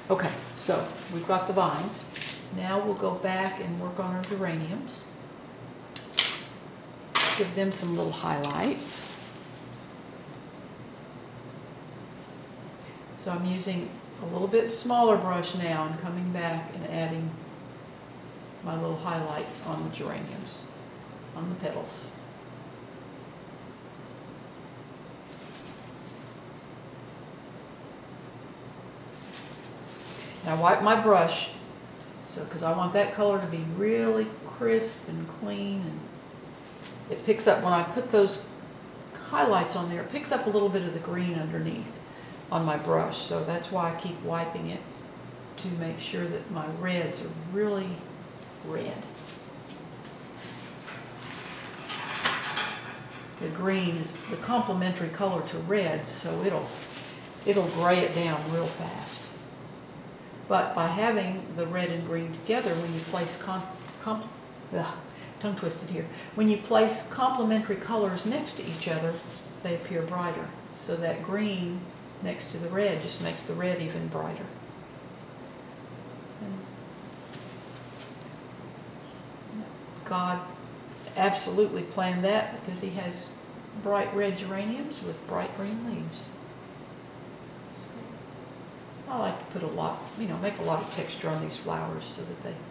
Okay, so we've got the vines. Now we'll go back and work on our geraniums. Give them some little highlights. So I'm using a little bit smaller brush now and coming back and adding my little highlights on the geraniums, on the petals. Now I wipe my brush, because I want that color to be really crisp and clean, and it picks up, when I put those highlights on there, it picks up a little bit of the green underneath on my brush, so that's why I keep wiping it to make sure that my reds are really red. The green is the complementary color to red, so it'll gray it down real fast. But by having the red and green together, when you place tongue twisted here, when you place complementary colors next to each other, they appear brighter. So that green next to the red just makes the red even brighter. And God absolutely planned that, because He has bright red geraniums with bright green leaves. I like to put a lot, make a lot of texture on these flowers so that they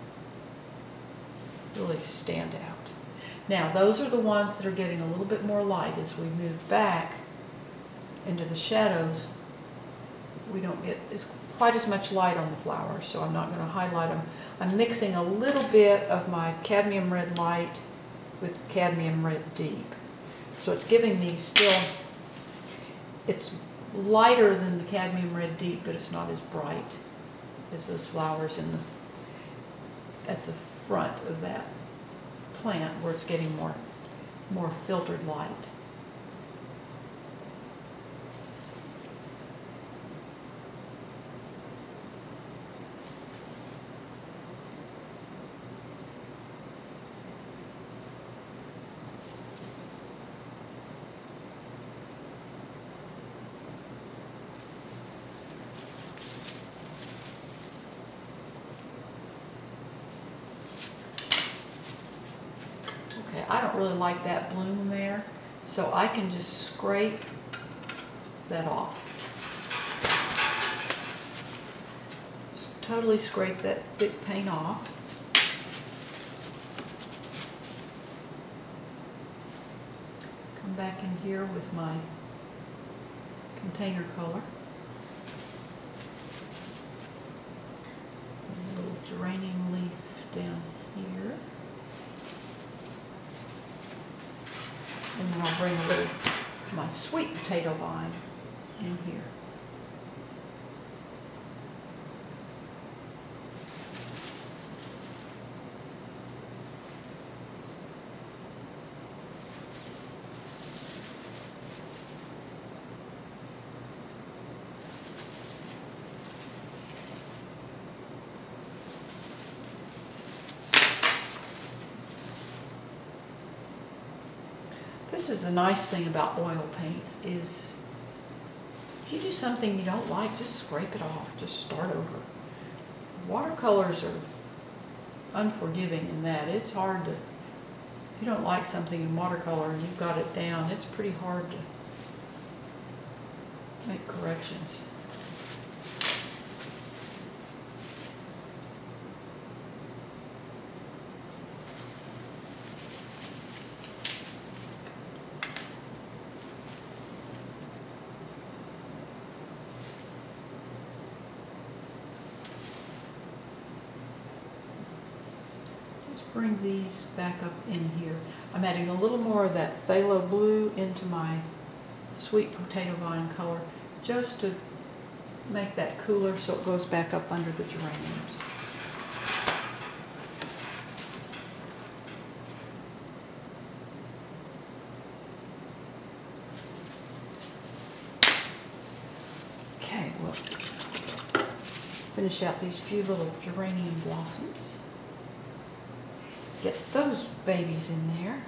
really stand out. Now, those are the ones that are getting a little bit more light. As we move back into the shadows, we don't get quite as much light on the flowers, so I'm not going to highlight them. I'm mixing a little bit of my cadmium red light with cadmium red deep. So it's giving me still, it's lighter than the cadmium red deep, but it's not as bright as those flowers at the front of that plant, where it's getting more filtered light. I don't really like that bloom there, so I can just scrape that off. Just totally scrape that thick paint off. Come back in here with my container color. A little geranium leaf down here. And then I'll bring a little my sweet potato vine in here. This is the nice thing about oil paints, is if you do something you don't like, just scrape it off, just start over. Watercolors are unforgiving in that. It's hard to, if you don't like something in watercolor and you've got it down, it's pretty hard to make corrections. Bring these back up in here. I'm adding a little more of that phthalo blue into my sweet potato vine color, just to make that cooler so it goes back up under the geraniums. Okay, we'll finish out these few little geranium blossoms. Get those babies in there.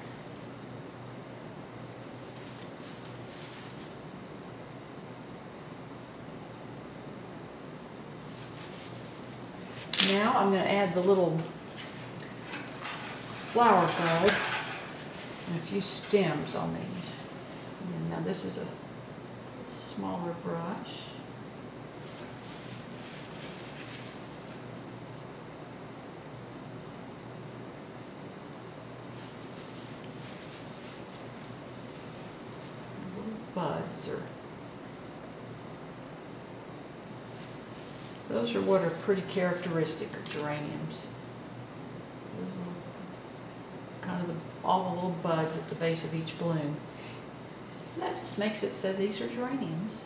Now I'm going to add the little flower buds and a few stems on these. And now this is a smaller brush. Little buds those are what are pretty characteristic of geraniums. Those little, kind of all the little buds at the base of each bloom. And that just makes it say these are geraniums.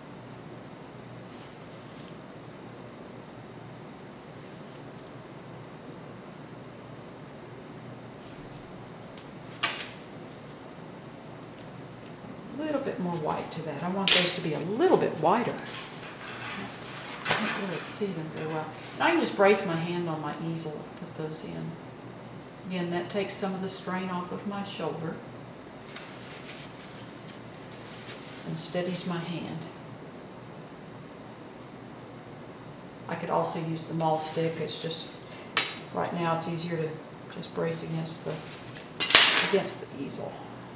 A little bit more white to that. I want those to be a little bit whiter. I can't really see them very well. And I can just brace my hand on my easel and put those in. Again, that takes some of the strain off of my shoulder and steadies my hand. I could also use the maul stick. It's just, right now it's easier to just brace against the easel.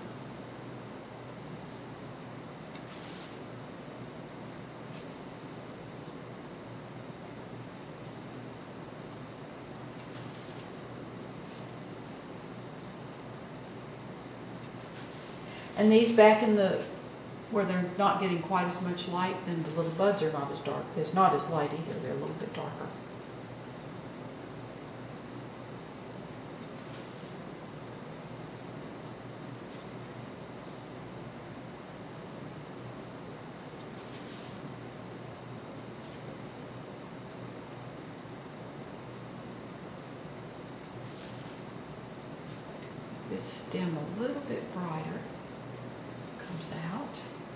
And these back in where they're not getting quite as much light, then the little buds are not as dark. It's not as light either. They're a little bit darker. This stem a little bit brighter. Comes out.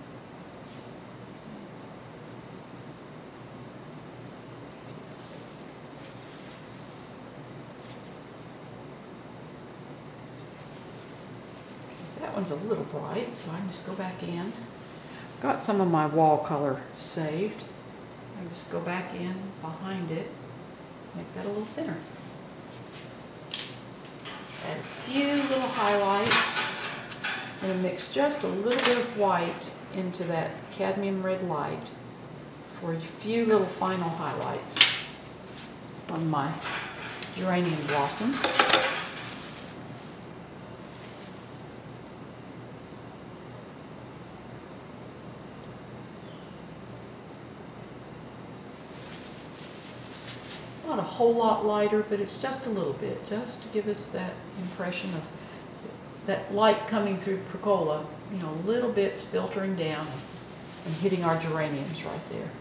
That one's a little bright, so I can just go back in. Got some of my wall color saved. I just go back in behind it, make that a little thinner. Add a few little highlights. I'm going to mix just a little bit of white into that cadmium red light for a few little final highlights on my geranium blossoms. Not a whole lot lighter, but it's just a little bit, just to give us that impression of that light coming through pergola, you know, little bits filtering down and hitting our geraniums right there.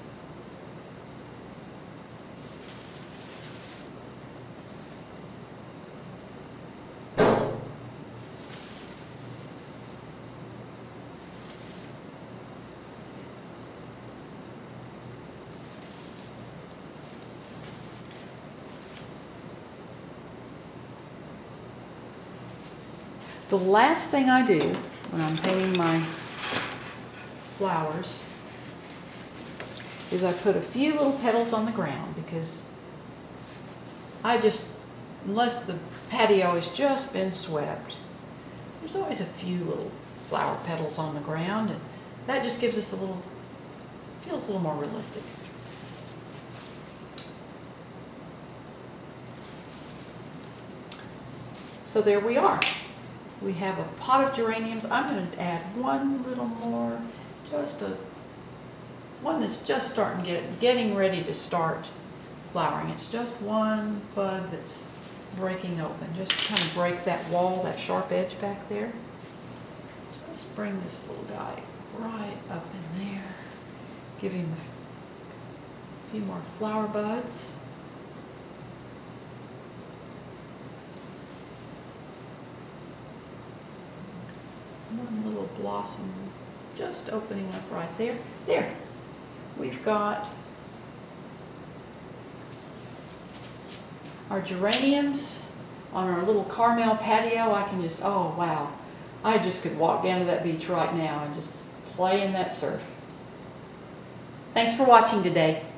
The last thing I do when I'm painting my flowers is I put a few little petals on the ground, because unless the patio has just been swept, there's always a few little flower petals on the ground, and that just gives us feels a little more realistic. So there we are. We have a pot of geraniums. I'm going to add one little more, one that's just getting ready to start flowering. It's just one bud that's breaking open. Just kind of break that wall, that sharp edge back there. Just bring this little guy right up in there. Give him a few more flower buds. One little blossom just opening up right there. There. We've got our geraniums on our little Carmel patio. I can just, oh wow. I just could walk down to that beach right now and just play in that surf. Thanks for watching today.